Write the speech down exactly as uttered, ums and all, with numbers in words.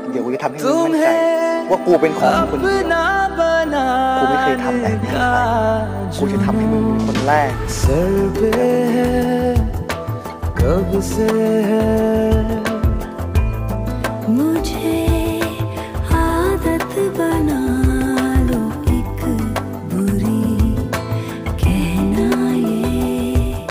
เดี๋ยวกูจะทำให้มึงมั่นใจว่ากูเป็นของมึงคนเดียวกูไม่เคยทำแบบนี้ใครกูจะทำให้มึงเป็นคนแรก मुझे